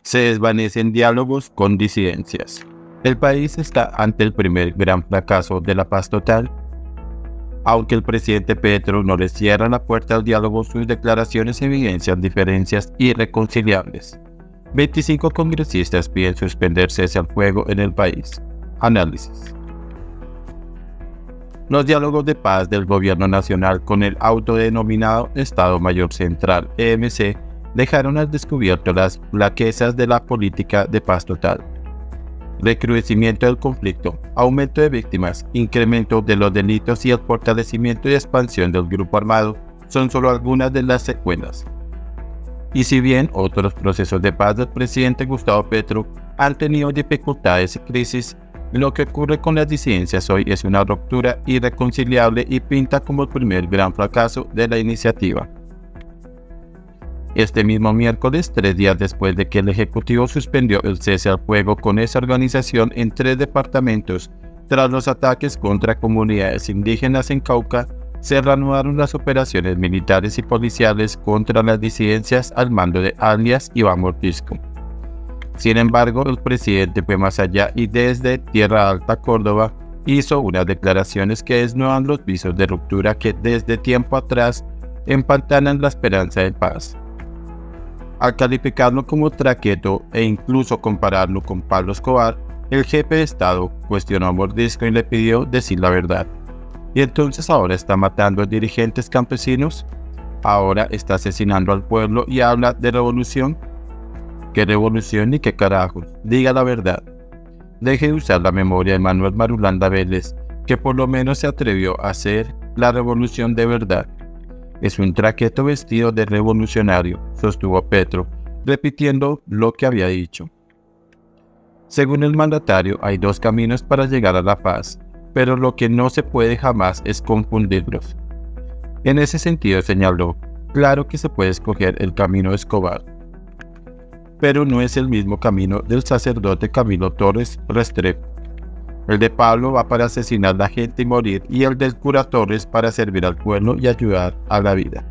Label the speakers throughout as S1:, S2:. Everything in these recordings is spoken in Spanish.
S1: Se desvanecen diálogos con disidencias. El país está ante el primer gran fracaso de la paz total. Aunque el presidente Petro no le cierra la puerta al diálogo, sus declaraciones evidencian diferencias irreconciliables. 25 congresistas piden suspender cese al fuego en el país. Análisis. Los diálogos de paz del gobierno nacional con el autodenominado Estado Mayor Central, EMC, dejaron al descubierto las flaquezas de la política de paz total. Recrudecimiento del conflicto, aumento de víctimas, incremento de los delitos y el fortalecimiento y expansión del grupo armado son solo algunas de las secuelas. Y si bien otros procesos de paz del presidente Gustavo Petro han tenido dificultades y crisis, lo que ocurre con las disidencias hoy es una ruptura irreconciliable y pinta como el primer gran fracaso de la iniciativa. Este mismo miércoles, 3 días después de que el Ejecutivo suspendió el cese al fuego con esa organización en 3 departamentos, tras los ataques contra comunidades indígenas en Cauca, se reanudaron las operaciones militares y policiales contra las disidencias al mando de alias Iván Mordisco. Sin embargo, el presidente fue más allá y desde Tierra Alta, Córdoba, hizo unas declaraciones que desnudan los visos de ruptura que desde tiempo atrás empantanan la esperanza de paz. Al calificarlo como traqueto e incluso compararlo con Pablo Escobar, el jefe de Estado cuestionó a Mordisco y le pidió decir la verdad. ¿Y entonces ahora está matando a dirigentes campesinos? ¿Ahora está asesinando al pueblo y habla de revolución? ¿Qué revolución ni qué carajos? Diga la verdad. Deje de usar la memoria de Manuel Marulanda Vélez, que por lo menos se atrevió a hacer la revolución de verdad. Es un traqueto vestido de revolucionario, sostuvo Petro, repitiendo lo que había dicho. Según el mandatario, hay 2 caminos para llegar a la paz, pero lo que no se puede jamás es confundirlos. En ese sentido señaló, claro que se puede escoger el camino de Escobar, pero no es el mismo camino del sacerdote Camilo Torres Restrepo. El de Pablo va para asesinar a la gente y morir, y el del cura Torres para servir al pueblo y ayudar a la vida.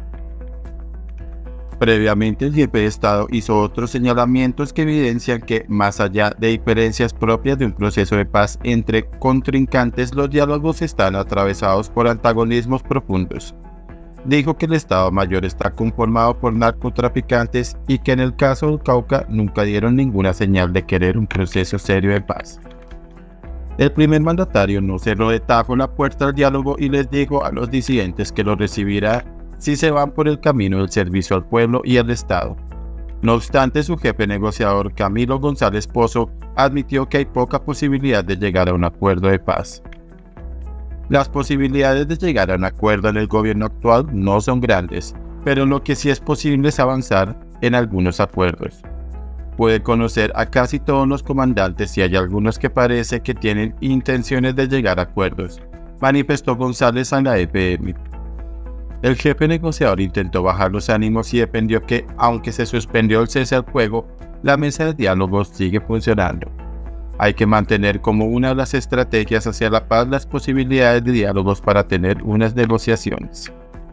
S1: Previamente, el jefe de Estado hizo otros señalamientos que evidencian que, más allá de diferencias propias de un proceso de paz entre contrincantes, los diálogos están atravesados por antagonismos profundos. Dijo que el Estado Mayor está conformado por narcotraficantes y que en el caso del Cauca nunca dieron ninguna señal de querer un proceso serio de paz. El primer mandatario no cerró de tajo la puerta al diálogo y les dijo a los disidentes que lo recibirá si se van por el camino del servicio al pueblo y al Estado. No obstante, su jefe negociador Camilo González Pozo admitió que hay poca posibilidad de llegar a un acuerdo de paz. Las posibilidades de llegar a un acuerdo en el gobierno actual no son grandes, pero lo que sí es posible es avanzar en algunos acuerdos. Puede conocer a casi todos los comandantes y hay algunos que parece que tienen intenciones de llegar a acuerdos, manifestó González a la EPM. El jefe negociador intentó bajar los ánimos y defendió que, aunque se suspendió el cese al fuego, la mesa de diálogo sigue funcionando. Hay que mantener como una de las estrategias hacia la paz las posibilidades de diálogos para tener unas negociaciones.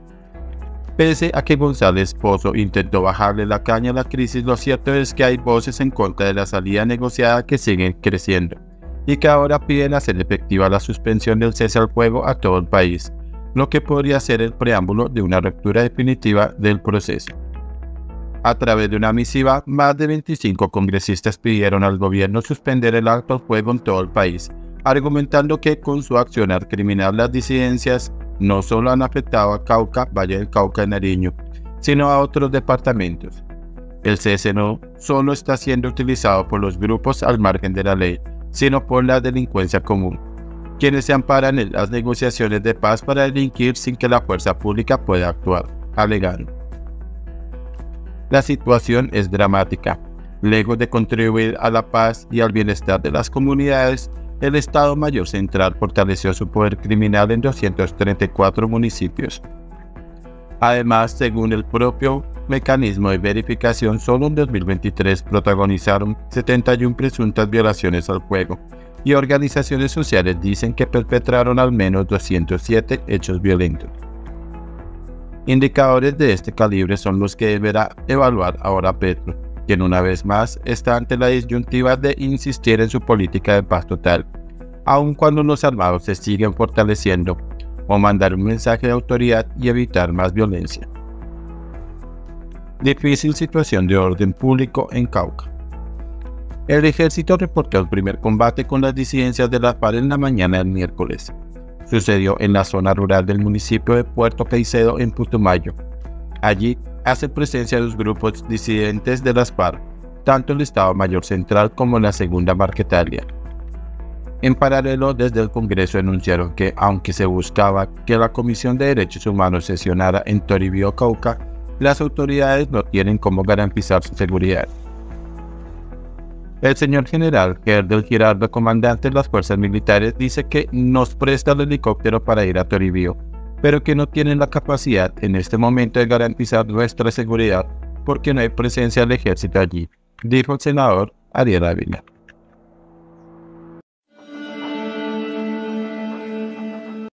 S1: Pese a que González Pozo intentó bajarle la caña a la crisis, lo cierto es que hay voces en contra de la salida negociada que siguen creciendo, y que ahora piden hacer efectiva la suspensión del cese al fuego a todo el país, lo que podría ser el preámbulo de una ruptura definitiva del proceso. A través de una misiva, más de 25 congresistas pidieron al gobierno suspender el alto al fuego en todo el país, argumentando que con su accionar criminal las disidencias no solo han afectado a Cauca, Valle del Cauca y Nariño, sino a otros departamentos. El cese no solo está siendo utilizado por los grupos al margen de la ley, sino por la delincuencia común, quienes se amparan en las negociaciones de paz para delinquir sin que la fuerza pública pueda actuar, alegaron. La situación es dramática. Lejos de contribuir a la paz y al bienestar de las comunidades, el Estado Mayor Central fortaleció su poder criminal en 234 municipios. Además, según el propio mecanismo de verificación, solo en 2023 protagonizaron 71 presuntas violaciones al fuego, y organizaciones sociales dicen que perpetraron al menos 207 hechos violentos. Indicadores de este calibre son los que deberá evaluar ahora Petro. quien una vez más está ante la disyuntiva de insistir en su política de paz total, aun cuando los armados se siguen fortaleciendo, o mandar un mensaje de autoridad y evitar más violencia. Difícil situación de orden público en Cauca. El ejército reportó el primer combate con las disidencias de las FARC en la mañana del miércoles. Sucedió en la zona rural del municipio de Puerto Caicedo, en Putumayo. Allí hace presencia los grupos disidentes de las FARC, tanto el Estado Mayor Central como la Segunda Marquetalia. En paralelo, desde el Congreso denunciaron que, aunque se buscaba que la Comisión de Derechos Humanos sesionara en Toribío, Cauca, las autoridades no tienen cómo garantizar su seguridad. El señor general Gerdel Giraldo, comandante de las fuerzas militares, dice que nos presta el helicóptero para ir a Toribío, pero que no tienen la capacidad en este momento de garantizar nuestra seguridad porque no hay presencia del ejército allí, dijo el senador Ariel Ávila.